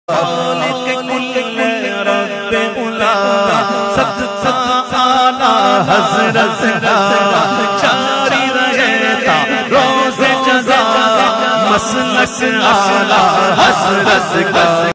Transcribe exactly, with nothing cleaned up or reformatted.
हज़रत जारी रहता रोज़े जज़ा मसलक आला हज़रत का।